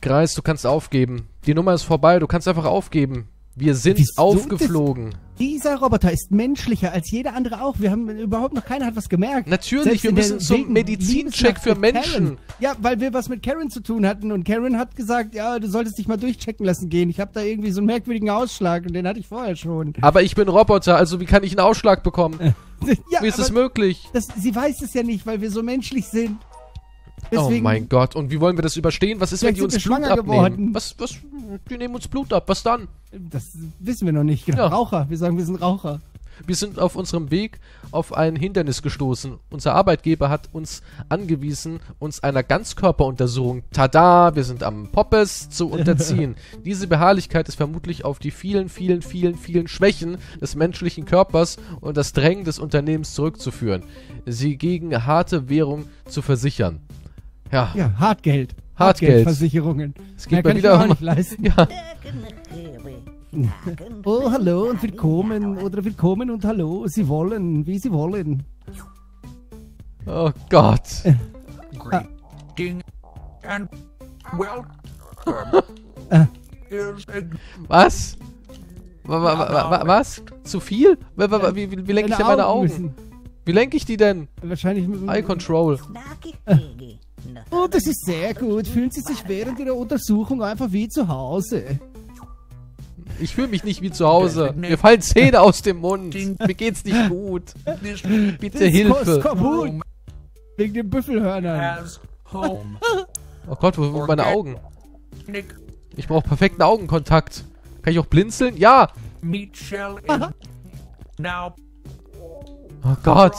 Greis, du kannst aufgeben. Die Nummer ist vorbei, du kannst einfach aufgeben. Wir sind aufgeflogen. Dieser Roboter ist menschlicher als jeder andere auch. Wir haben überhaupt noch keiner hat was gemerkt. Natürlich, wir müssen zum Medizincheck für Menschen. Karen. Ja, weil wir was mit Karen zu tun hatten. Und Karen hat gesagt, ja, du solltest dich mal durchchecken lassen gehen. Ich habe da irgendwie so einen merkwürdigen Ausschlag und den hatte ich vorher schon. Aber ich bin Roboter, also wie kann ich einen Ausschlag bekommen? Ja, wie ist es möglich? Sie weiß es ja nicht, weil wir so menschlich sind. Deswegen, oh mein Gott, und wie wollen wir das überstehen? Was ist, wenn die uns Blut abnehmen? Die nehmen uns Blut ab, was dann? Das wissen wir noch nicht. Genau. Ja. Raucher, wir sagen, wir sind Raucher. Wir sind auf unserem Weg auf ein Hindernis gestoßen. Unser Arbeitgeber hat uns angewiesen, uns einer Ganzkörperuntersuchung, tada, wir sind am Poppes, zu unterziehen. Diese Beharrlichkeit ist vermutlich auf die vielen Schwächen des menschlichen Körpers und das Drängen des Unternehmens zurückzuführen. Sie gegen harte Währung zu versichern. Ja, Hartgeld. Hartgeldversicherungen. Es geht mal wieder um... leisten. Ja. Oh, hallo und willkommen. Oder willkommen und hallo. Sie wollen, wie Sie wollen. Oh Gott. Greeting and welcome. Was? Was? Zu viel? Wie lenke ich denn meine Augen? Wie lenke ich die denn? Wahrscheinlich mit Eye Control. Oh, das ist sehr gut. Fühlen Sie sich während Ihrer Untersuchung einfach wie zu Hause? Ich fühle mich nicht wie zu Hause. Mir fallen Zähne aus dem Mund. Mir geht's nicht gut. Bitte Hilfe. Wegen den Büffelhörnern. Oh Gott, wo sind meine Augen? Ich brauche perfekten Augenkontakt. Kann ich auch blinzeln? Ja! Oh Gott.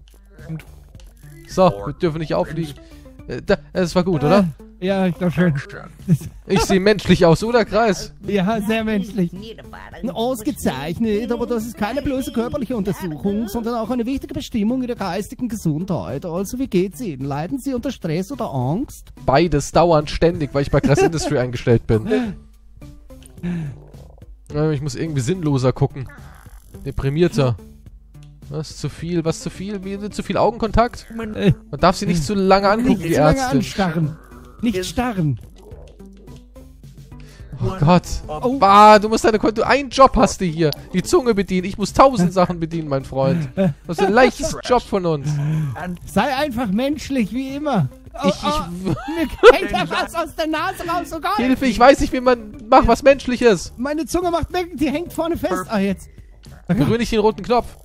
So, wir dürfen nicht auffliegen. Das war gut, oder? Ja, ich glaube schon. Ich sehe menschlich aus, oder, Kreis? Ja, sehr menschlich. Ausgezeichnet, aber das ist keine bloße körperliche Untersuchung, sondern auch eine wichtige Bestimmung Ihrer geistigen Gesundheit. Also, wie geht's Ihnen? Leiden Sie unter Stress oder Angst? Beides, dauernd, ständig, weil ich bei Grass Industry eingestellt bin. Ich muss irgendwie sinnloser gucken. Deprimierter. Was zu viel? Was zu viel? Wie zu viel Augenkontakt? Man darf sie nicht zu lange angucken, die Ärztin. Nicht zu lange anstarren. Nicht starren. Oh Gott. Oh. Bah, du musst einen Job hast du hier. Die Zunge bedienen. Ich muss 1000 Sachen bedienen, mein Freund. Das ist der leichteste Job von uns. Sei einfach menschlich, wie immer. Mir geht ja was aus der Nase raus. Oh Gott. Hilfe, ich weiß nicht, wie man macht was Menschliches. Meine Zunge macht weg, die hängt vorne fest. Ah, jetzt. Berühre nicht den roten Knopf.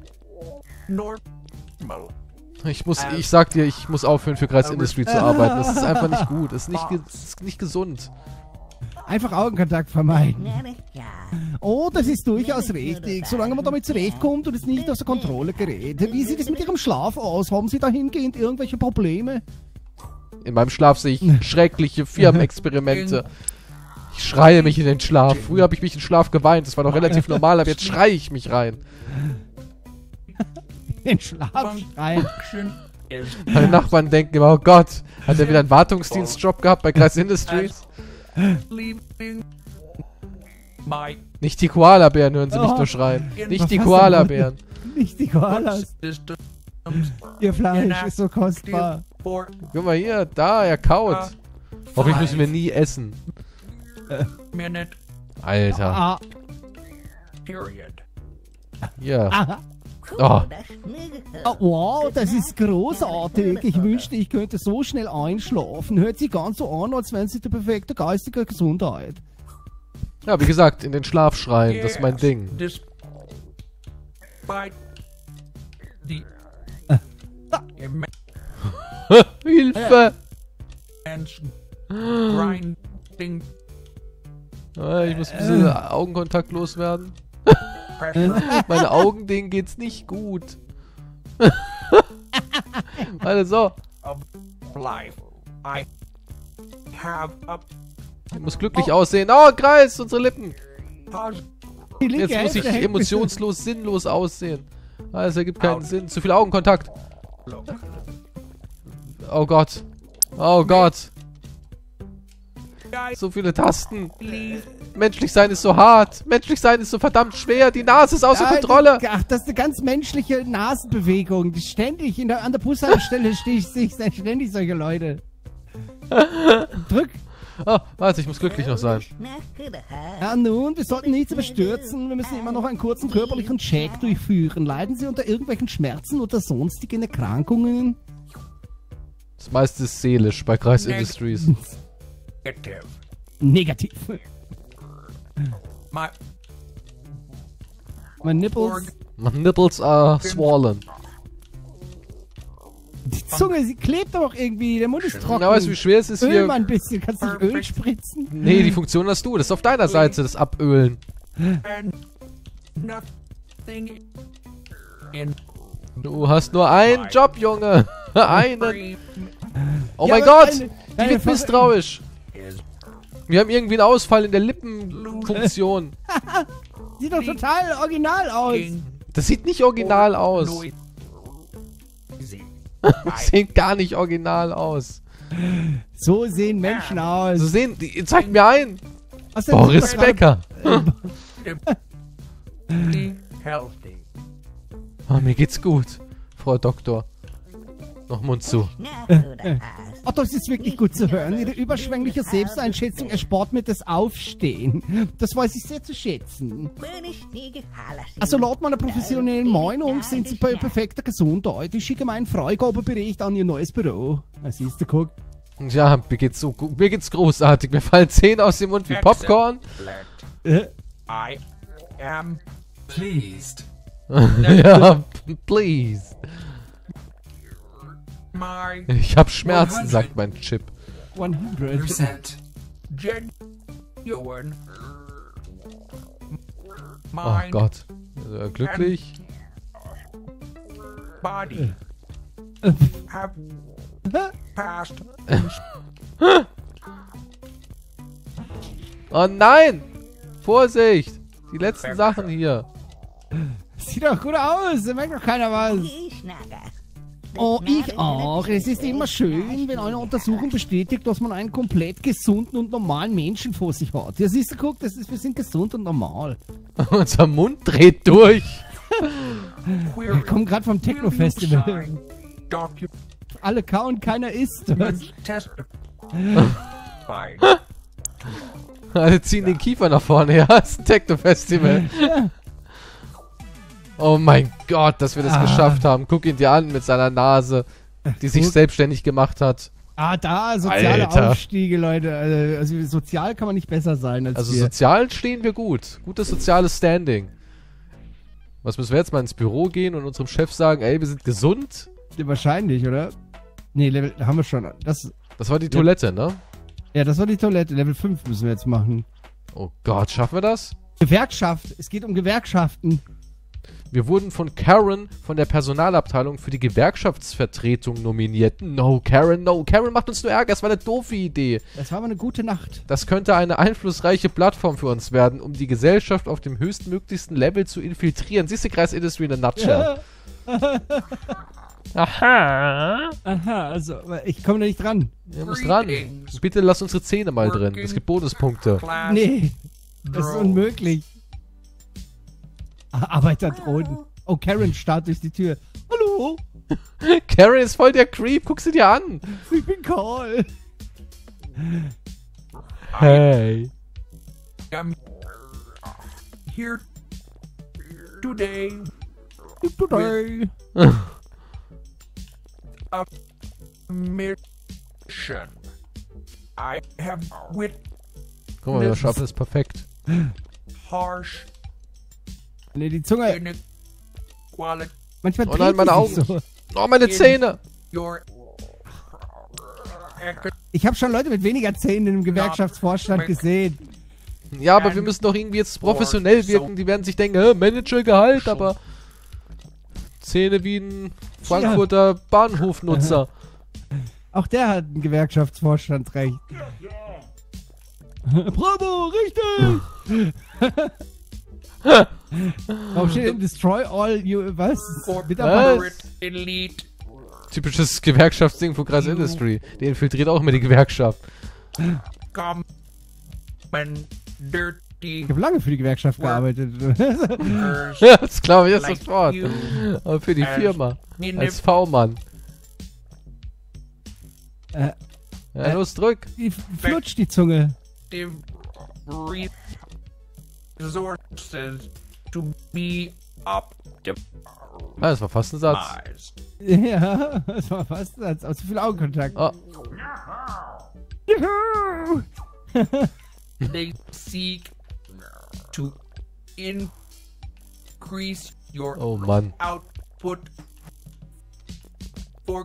Ich sag dir, ich muss aufhören, für Grass Industry zu arbeiten. Das ist einfach nicht gut. Das ist nicht gesund. Einfach Augenkontakt vermeiden. Oh, das ist durchaus richtig. Solange man damit zurechtkommt und es nicht außer Kontrolle gerät. Wie sieht es mit Ihrem Schlaf aus? Haben Sie dahingehend irgendwelche Probleme? In meinem Schlaf sehe ich schreckliche Firmenexperimente. Ich schreie mich in den Schlaf. Früher habe ich mich in den Schlaf geweint. Das war doch relativ normal, aber jetzt schreie ich mich rein. In den Schlaf schreien. Meine Nachbarn denken immer, oh Gott, hat er wieder einen Wartungsdienstjob gehabt bei Grass Industries? Nicht die Koalabären, hören Sie mich nur schreien. Nicht die Koalabären. Nicht die Koalas. Ihr Fleisch ist so kostbar. Guck mal hier, da, er kaut. Hoffentlich müssen wir nie essen. Alter. Ja. Oh. Oh, wow, das ist großartig. Ich wünschte, ich könnte so schnell einschlafen. Hört sich ganz so an, als wären Sie die perfekte geistige Gesundheit. Ja, wie gesagt, in den Schlaf schreien, das ist mein Ding. Hilfe! Ich muss ein bisschen Augenkontakt loswerden. Meine Augen, denen geht's nicht gut. Warte, so. Ich muss glücklich aussehen. Oh, Kreis, unsere Lippen. Jetzt muss ich emotionslos, sinnlos aussehen. Das ergibt keinen Sinn. Zu viel Augenkontakt. Oh Gott. Oh Gott. So viele Tasten. Menschlich sein ist so hart. Menschlich sein ist so verdammt schwer. Die Nase ist außer Kontrolle. Ach, das ist eine ganz menschliche Nasenbewegung. Die ständig an der Bushaltestelle sehe ich ständig solche Leute. Oh, warte, ich muss glücklich noch sein. Ja nun, wir sollten nichts überstürzen. Wir müssen immer noch einen kurzen körperlichen Check durchführen. Leiden Sie unter irgendwelchen Schmerzen oder sonstigen Erkrankungen? Das meiste ist seelisch bei Kreis Industries. Negative. Negativ. My Mein Nipples. My nipples are swollen. Die Zunge, sie klebt doch irgendwie. Der Mund ist trocken. Ja, weißt du, wie schwer es ist Öl hier? mal ein bisschen. Kannst du nicht Öl spritzen? Nee, die Funktion hast du. Das ist auf deiner Seite, das Abölen. and nothing in Du hast nur einen Job, Junge. Einen. free Oh Ja, mein aber Gott. eine- Die eine wird Ver- misstrauisch. is Wir haben irgendwie einen Ausfall in der Lippenfunktion. Sieht doch total original aus. king Das sieht nicht original aus. noisy. Das sieht gar nicht original aus. So sehen Menschen aus. So sehen, die, zeigt mir ein. Aus der Boris Suppe- Becker. Be healthy. Oh, mir geht's gut, Frau Doktor. Noch Mund zu. Oh, das ist wirklich gut zu hören. Ihre überschwängliche Selbsteinschätzung erspart mir das Aufstehen. Das weiß ich sehr zu schätzen. Also laut meiner professionellen Meinung sind Sie bei perfekter Gesundheit. Ich schicke meinen Freigabebericht an Ihr neues Büro. Siehst du, guck. Ja, mir geht's so gut. Mir geht's großartig. Mir fallen Zähne aus dem Mund wie Popcorn. Excellent. Äh, I am Pleased. Ja, please. my Ich hab Schmerzen, sagt mein Chip. 100. Percent. genuine Oh mind, Gott. Glücklich. body have passed Oh nein! Vorsicht! Die letzten Sachen hier. Sieht doch gut aus. Da merkt doch keiner was. Oh, ich auch. Es ist immer schön, wenn eine Untersuchung bestätigt, dass man einen komplett gesunden und normalen Menschen vor sich hat. Ja, siehst du, guck, wir sind gesund und normal. Unser Mund dreht durch. Wir kommen gerade vom Techno-Festival. signed document Alle kauen, keiner isst. testified Alle ziehen den Kiefer nach vorne. Ja, es ist ein Techno-Festival. Oh mein Gott, dass wir das geschafft haben. Guck ihn dir an mit seiner Nase, die sich Guck. selbstständig gemacht hat. Da, soziale Alter. Aufstiege, Leute. Also sozial kann man nicht besser sein als Also wir. sozial stehen wir gut. Gutes soziales Standing. Was müssen wir jetzt mal ins Büro gehen und unserem Chef sagen, ey, wir sind gesund? Ja, wahrscheinlich, oder? Nee, Level haben wir schon. Das war die Toilette, ne? Ja, das war die Toilette. Level 5 müssen wir jetzt machen. Oh Gott, schaffen wir das? Gewerkschaft. Es geht um Gewerkschaften. Wir wurden von Karen von der Personalabteilung für die Gewerkschaftsvertretung nominiert. No, Karen, no. Karen macht uns nur Ärger. Das war eine doofe Idee. Das war aber eine gute Nacht. Das könnte eine einflussreiche Plattform für uns werden, um die Gesellschaft auf dem höchstmöglichsten Level zu infiltrieren. Siehst du, Kreis Industry in a nutshell. Aha. Aha, also, ich komme da nicht dran. Wir müssen ran. Bitte lass unsere Zähne mal drin. Es gibt Bonuspunkte. class Nee, das ist unmöglich. Arbeiterdrohnen. Oh, Karen starrt durch die Tür. Hallo, Karen ist voll der Creep. Guck sie dir an. ich bin Karl. Hey. I'm here today Today. a mission. I have with Guck mal, wir schaffen es perfekt. harsh Nee, die Zunge. inequality. Manchmal Oh nein, dreht meine sie Augen. sich so. Oh, meine Zähne. Your Ich habe schon Leute mit weniger Zähnen im Gewerkschaftsvorstand gesehen. Ja, aber wir müssen doch irgendwie jetzt professionell wirken. Die werden sich denken, Managergehalt, aber Zähne wie ein Frankfurter Bahnhofnutzer. Auch der hat ein Gewerkschaftsvorstandsrecht. Bravo, richtig! Warum steht denn Destroy all you... Was? corporate elite. Typisches Gewerkschaftsding von Kreis Industry. Der infiltriert auch immer die Gewerkschaft. Come and dirty Ich habe lange für die Gewerkschaft gearbeitet. workers Ja, das glaube ich jetzt like sofort. you Aber für die as Firma. in Als V-Mann. Ja, los, drück. Die flutscht die Zunge. Resources to be optimized. Ah, das war fast ein Satz. Ja, das war fast als zu viel Augenkontakt. Oh, Juhu! They seek to increase your oh Mann. output for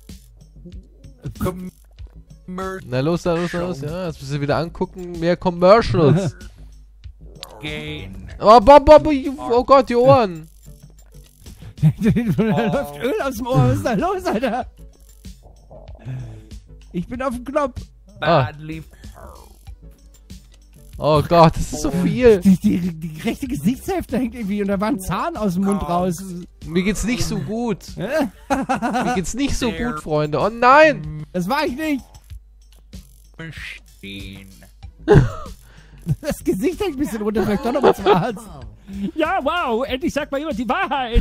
commercial Na los, na los, na los. Ja, jetzt müssen wir wieder angucken. Mehr Commercials. gain. Oh, oh Gott, die Ohren. Da läuft Öl aus dem Ohr. Was ist da los, Alter? Ich bin auf dem Knopf. Badly. Oh Gott, das ist so viel. Die rechte Gesichtshälfte hängt irgendwie und da war ein Zahn aus dem Mund raus. Mir geht's nicht so gut. Mir geht's nicht so gut, Freunde. Oh nein. Das war ich nicht. Machine. Das Gesicht hängt ein bisschen runter. Vielleicht doch noch mal zum Arzt. Ja, wow, endlich sagt mal jemand die Wahrheit.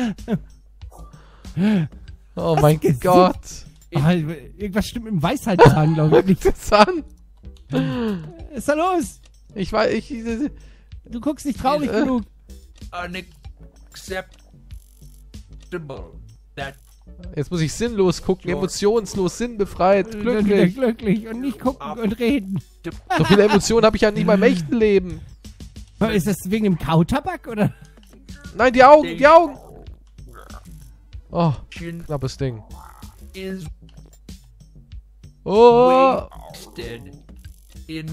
Oh mein Gesicht. Gott. Ah, irgendwas stimmt mit dem Weisheitszahn, glaube ich nicht. Das an. Was ist da los? Ich weiß, Du guckst nicht traurig genug. Unacceptable. That jetzt muss ich sinnlos gucken, emotionslos, sinnbefreit, glücklich. Glücklich und nicht gucken und reden. So viele Emotionen habe ich ja nicht mal im echten Leben. Ist das wegen dem Kautabak oder? Nein, die Augen, die Augen. Oh, knappes Ding. is Oh, wasted in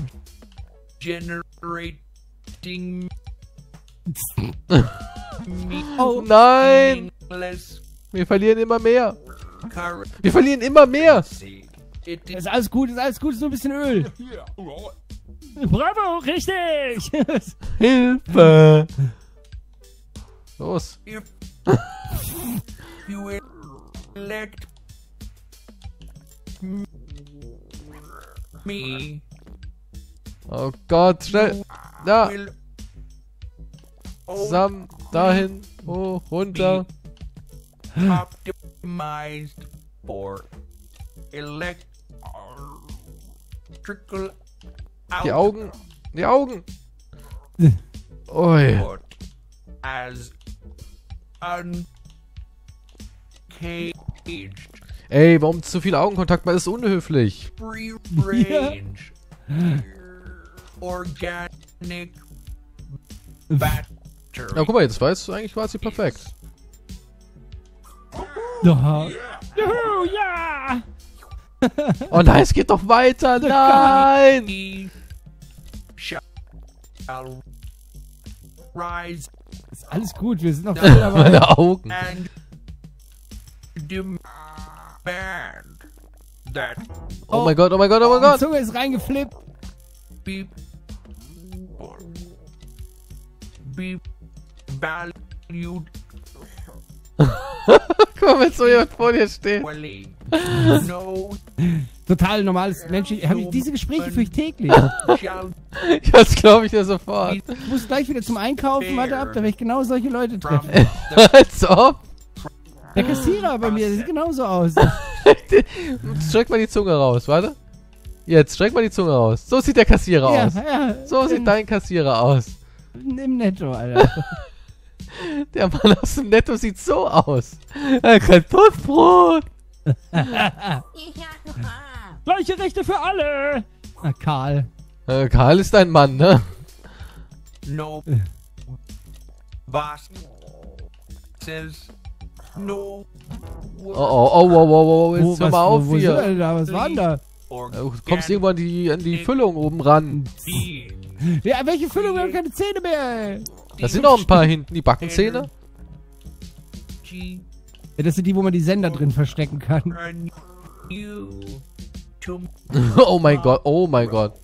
generating Oh nein. meaningless Wir verlieren immer mehr. currency. Wir verlieren immer mehr. It Ist alles gut, ist alles gut, ist nur ein bisschen Öl. Bravo, richtig. Hilfe. Los. if you elect me, Oh Gott, schnell. Da, will zusammen, dahin, hoch, runter. optimized for electrical Die Augen, die Augen. Ui. output as uncaged Ey, warum zu viel Augenkontakt? Man ist unhöflich. free range organic battery. Ja, guck mal, jetzt weißt du, eigentlich war sie perfekt. Ja. Juhu, ja. Oh nein, es geht doch weiter. Nein. He shall rise Ist alles gut, wir sind noch voll dabei. Meine Augen. and demand that Oh mein Gott, oh mein Gott, oh mein Die Gott. Zunge ist reingeflippt. people be valued Guck mal, wenn so jemand vor dir steht. equally. No Total normales menschlich. Diese Gespräche führe ich täglich. shall Das glaube ich dir sofort. Ich muss gleich wieder zum Einkaufen, warte ab, da werde ich genau solche Leute from treffen. the Als ob. Der Kassierer bei mir, der sieht genauso aus. Streck mal die Zunge raus, warte. Jetzt, streck mal die Zunge raus. So sieht der Kassierer aus. Ja, So sieht dein Kassierer aus. im Netto, Alter. Der Mann aus dem Netto sieht so aus. Er kann Toastbrot. Gleiche Rechte für alle. Na, Karl. Karl ist ein Mann, ne? no boss says no Oh, oh, oh, oh, oh, oh, jetzt hör mal auf wo sind wir hier. denn da? Was war denn da? Du kommst irgendwo an die Füllung oben ran. Ja, welche Füllung? Wir haben keine Zähne mehr, ey. Da sind noch ein paar hinten, die Backenzähne. Ja, das sind die, wo man die Sender drin verstecken kann. Oh mein Gott, oh mein Gott.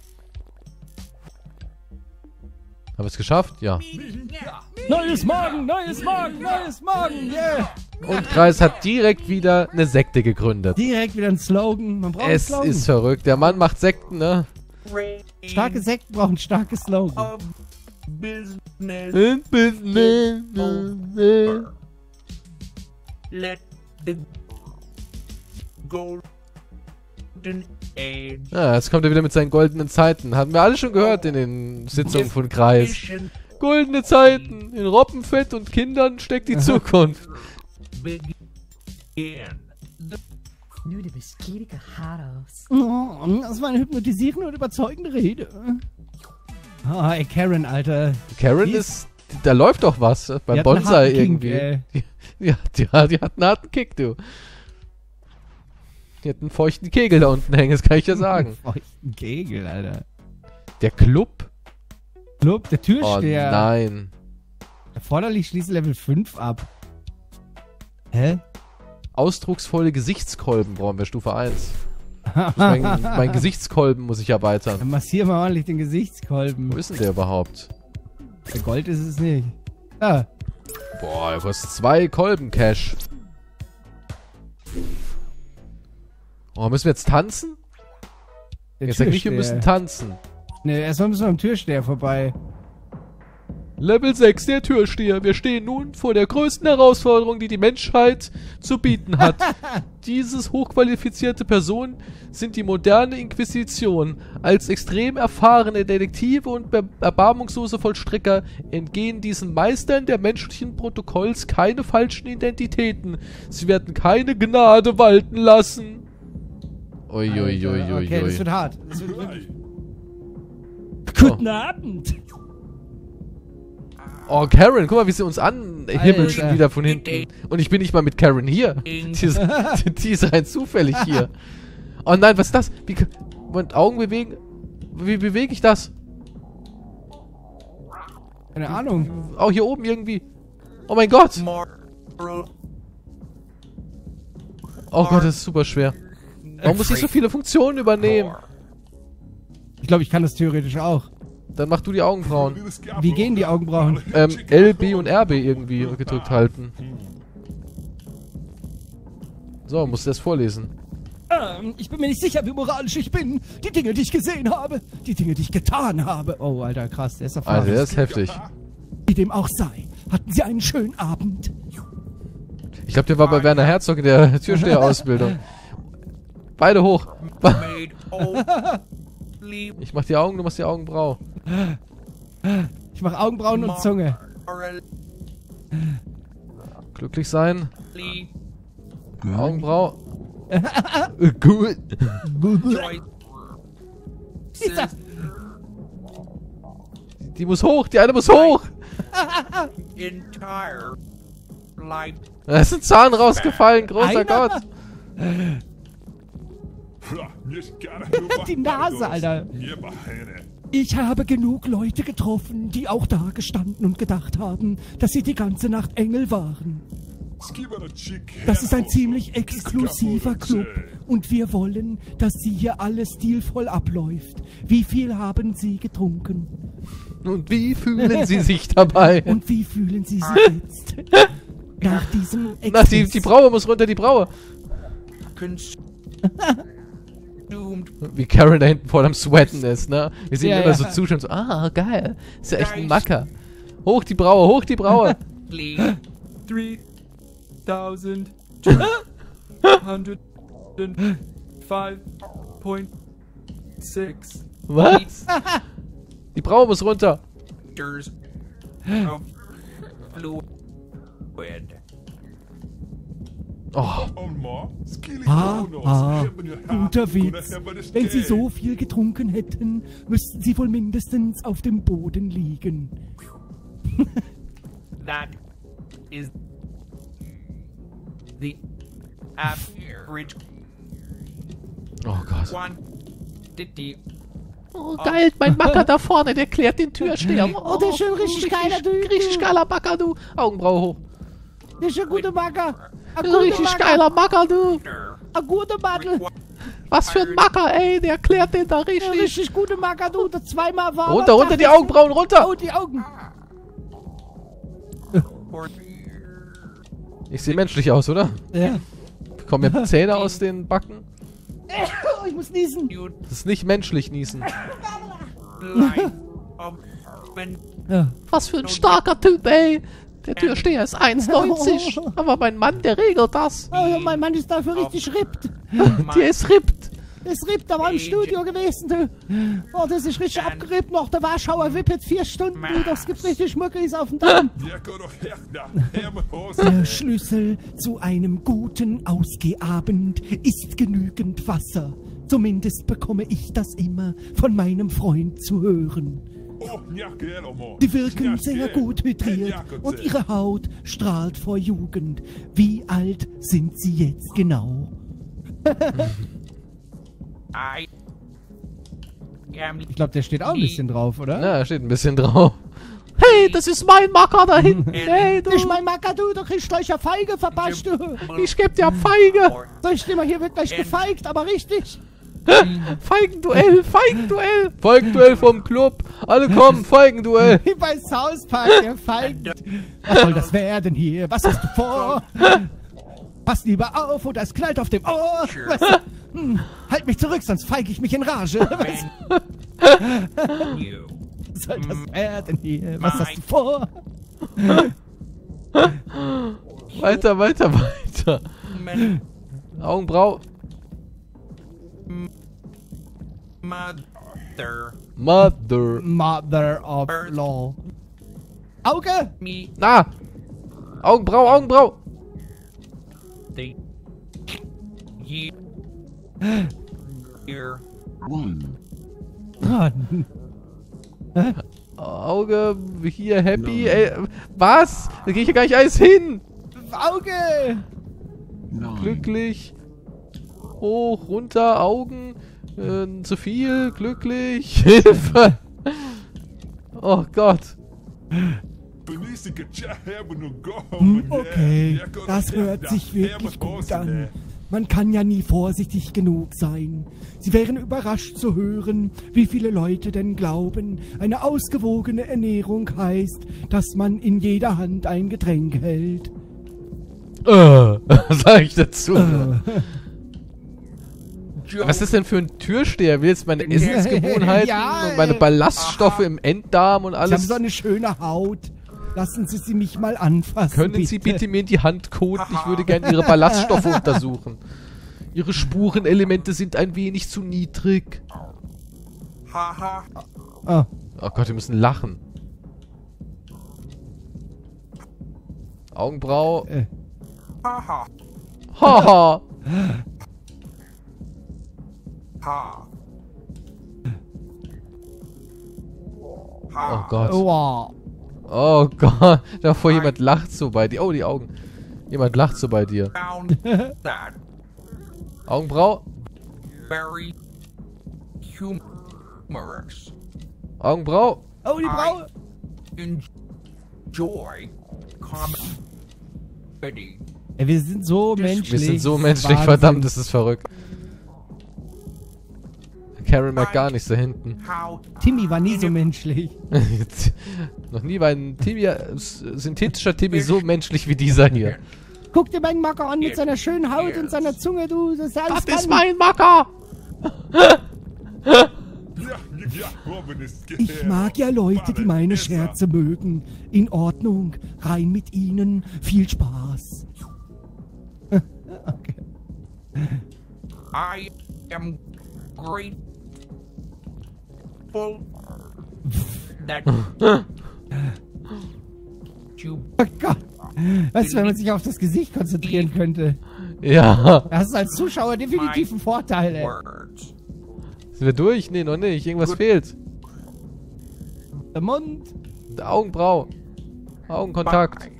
Haben wir es geschafft? Ja. Neues Morgen, neues Morgen, Neues Morgen, yeah. Und Kreis hat direkt wieder eine Sekte gegründet. Direkt wieder ein Slogan. Man braucht einen Es Slogan. ist verrückt. Der Mann macht Sekten, ne? Starke Sekten brauchen starke Slogan. of business. Let the gold Ja, jetzt kommt er wieder mit seinen goldenen Zeiten. Hatten wir alle schon gehört in den Sitzungen von Kreis. Goldene Zeiten. In Robbenfett und Kindern steckt die Zukunft. Nu de beskidige Haros. Oh, das war eine hypnotisierende und überzeugende Rede. Oh, ey, Karen, Alter. Karen ist... Da läuft doch was Die beim hat einen Bonsai harten Kink, irgendwie. Ja, die hat einen harten Kick, du. Die hat einen feuchten Kegel da unten hängen, das kann ich ja sagen. Feuchten Kegel, Alter. Der Club? Club, der Oh Türsteher. nein. Erforderlich schließe Level 5 ab. Hä? Ausdrucksvolle Gesichtskolben brauchen wir, Stufe 1. Mein Gesichtskolben muss ich erweitern. Dann massier mal ordentlich den Gesichtskolben. Wo ist denn der überhaupt? Der Gold ist es nicht. Ah. Boah, der kostet 2 Kolben-Cash. Oh, müssen wir jetzt tanzen? Jetzt sag ich, wir müssen tanzen. Ne, erstmal müssen wir am Türsteher vorbei. Level 6, der Türsteher. Wir stehen nun vor der größten Herausforderung, die die Menschheit zu bieten hat. Dieses hochqualifizierte Personen sind die moderne Inquisition. Als extrem erfahrene Detektive und erbarmungslose Vollstrecker entgehen diesen Meistern der menschlichen Protokolls keine falschen Identitäten. Sie werden keine Gnade walten lassen. Uiuiuiui. Okay, das wird hart. Das wird wirklich... Guten Abend. Oh, Karen, guck mal, wie sie uns anhimmelt schon Alter. wieder von hinten. Und ich bin nicht mal mit Karen hier. Die ist rein zufällig hier. Oh nein, was ist das? Moment, Augen bewegen. Wie bewege ich das? Keine Ahnung. Auch hier oben irgendwie. Oh mein Gott. Oh Gott, das ist super schwer. Warum muss ich so viele Funktionen übernehmen? Ich glaube, ich kann das theoretisch auch. Dann mach du die Augenbrauen. Wie gehen die Augenbrauen? L, B und RB irgendwie gedrückt halten. So, musst du das vorlesen. Ich bin mir nicht sicher, wie moralisch ich bin. Die Dinge, die ich gesehen habe. Die Dinge, die ich getan habe. Oh, Alter, krass. Der ist erfahren. Also, der ist heftig. Wie dem auch sei. Hatten Sie einen schönen Abend. Ich glaube, der war bei Werner Herzog in der Türsteherausbildung. Beide hoch. Ich mach die Augen, du machst die Augenbraue. Ich mache Augenbrauen und Zunge. Glücklich sein. Augenbraue. Gut. Dieser- Die muss hoch, die eine muss hoch. Entire life. Da ist ein Zahn rausgefallen, großer Einer? Gott. Die Nase, Alter. Ich habe genug Leute getroffen, die auch da gestanden und gedacht haben, dass sie die ganze Nacht Engel waren. Das ist ein ziemlich exklusiver Club und wir wollen, dass sie hier alles stilvoll abläuft. Wie viel haben Sie getrunken? Und wie fühlen Sie sich dabei? Und wie fühlen Sie sich jetzt? Nach diesem Na, die Braue muss runter, die Braue. Consumed. Wie Karen da hinten voll am Sweaten ist, ne? Wir sehen Ja, immer ja. so zuschauen, so, ah, geil. Ist ja echt ein Macker. Hoch die Braue, hoch die Braue. 3,105.6. Was? Die Braue muss runter. Liters of fluid. Oh, Guter Witz. Wenn Sie so viel getrunken hätten, müssten Sie wohl mindestens auf dem Boden liegen. That is the average oh Gott. quantity. Oh, geil, mein Macker da vorne, der klärt den Türsteher. Oh, der ist schon richtig geiler Typ. Richtig geiler Macker, du. Augenbraue hoch. Der ist ein guter Macker. Ein Das ist ein richtig geiler Macker, du. Ein guter Battle. Was für ein Macker, ey. Der klärt den da Ein richtig. richtig guter Macker, du. Das zweimal war. Runter, runter, die Augenbrauen, runter. Oh, die Augen. Ich sehe menschlich aus, oder? Ja. Kommen mir Zähne aus den Backen? Oh, ich muss niesen. Das ist nicht menschlich, Niesen. Line of when Ja. Was für ein starker Typ, ey. Der Türsteher ist 1,90. Aber mein Mann, der regelt das. Oh, mein Mann ist dafür richtig rippt. Der ist rippt. Das riebt, da war im Studio gewesen, du. Oh, das ist richtig abgerippt noch. Der Warschauer wippet 4 Stunden, du. Das gibt richtig Schmuckis auf dem Damm. Der Schlüssel zu einem guten Ausgehabend ist genügend Wasser. Zumindest bekomme ich das immer von meinem Freund zu hören. Die wirken sehr gut hydriert und ihre Haut strahlt vor Jugend. Wie alt sind sie jetzt genau? Ich glaube, der steht auch ein bisschen drauf, oder? Ja, steht ein bisschen drauf. Hey, das ist mein Macker da hinten. Hey, du. Das ist mein Macker, du kriegst gleich eine Feige verpasst, du. Ich geb dir Feige. Soll ich dir mal, hier wird gleich gefeigt, aber richtig. Feigenduell, Feigenduell. Feigenduell vom Club. Alle kommen, Feigenduell. Wie bei South Park, der Feigen. Was soll das werden hier? Was hast du vor? Pass lieber auf oder es knallt auf dem Ohr. Weißt du? Halt mich zurück, sonst feige ich mich in Rage. Was soll das werden hier? Was hast du vor? Weiter, weiter, weiter. Augenbrau. Mother of Law. Auge! Na! Augenbrau, Augenbrau! Auge, hier, happy, ey, was? Da krieg ich ja gar nicht alles hin! Auge! Glücklich. Hoch, runter, Augen. Zu viel, glücklich. Hilfe! Oh Gott. Okay, das hört sich wirklich gut an. Man kann ja nie vorsichtig genug sein. Sie wären überrascht zu hören, wie viele Leute denn glauben, eine ausgewogene Ernährung heißt, dass man in jeder Hand ein Getränk hält. Sag ich dazu. Was ist denn für ein Türsteher? Will jetzt meine Essensgewohnheiten und meine Ballaststoffe im Enddarm und Sie alles... haben so eine schöne Haut. Lassen Sie mich mal anfassen, Können Sie bitte mir in die Hand koten? Ich würde gerne Ihre Ballaststoffe untersuchen. Ihre Spurenelemente sind ein wenig zu niedrig. Oh. Oh Gott, wir müssen lachen. Augenbrau. Haha. Oh Gott. Wow. Oh Gott. Davor jemand lacht so bei dir. Oh, die Augen. Jemand lacht so bei dir. Augenbrau. Very humorous. Augenbrau. Oh, die Braue. Enjoy comedy. Ja, wir sind so menschlich. Wir sind so Das ist menschlich, Wahnsinn. verdammt, das ist verrückt. Carol merkt gar nichts da hinten. How Timmy war nie so menschlich. Noch nie war ein synthetischer Timmy so menschlich wie dieser hier. Guck dir meinen Macker an mit seiner schönen Haut und seiner Zunge, du. Das ist mein Macker! Ich mag ja Leute, die meine Scherze mögen. In Ordnung. Rein mit ihnen. Viel Spaß. Okay. I am grateful that you Oh Gott. Weißt du, wenn man sich auf das Gesicht konzentrieren könnte. Ja. Das ist als Zuschauer definitiv ein Vorteil, ey. words. Sind wir durch? Nee, noch nicht. Irgendwas fehlt. Der Mund. Der Augenbrau. Augenkontakt.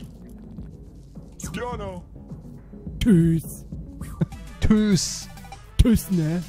Tschüss. Tschüss. Tschüss, ne?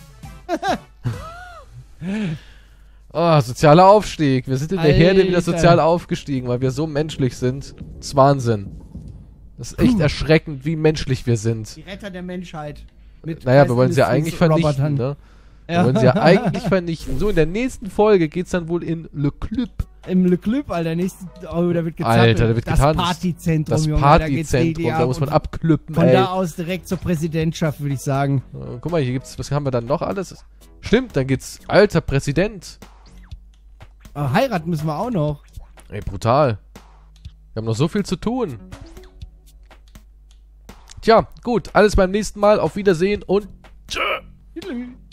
Oh, sozialer Aufstieg. Wir sind in der Herde wieder Alter. sozial aufgestiegen, weil wir so menschlich sind. Das ist Wahnsinn. Das ist echt erschreckend, wie menschlich wir sind. Die Retter der Menschheit. Mit Naja, wir wollen sie ja Wesley eigentlich Snipes vernichten, Robotern. ne? Wir wollen sie ja eigentlich vernichten. So, in der nächsten Folge geht's dann wohl in Le Club. Im Le Club, Alter. Oh, da wird gezappelt. Alter, da wird das getanzt. Partyzentrum, Das Junge, da geht's Partyzentrum, richtig da ab muss man und abklüppen, Von ey. da aus direkt zur Präsidentschaft, würde ich sagen. Guck mal, hier gibt's, was haben wir dann noch alles? Stimmt, dann geht's, alter Präsident. Heiraten müssen wir auch noch. Ey, brutal. Wir haben noch so viel zu tun. Tja, gut, alles beim nächsten Mal. Auf Wiedersehen und tschö. Tschüss.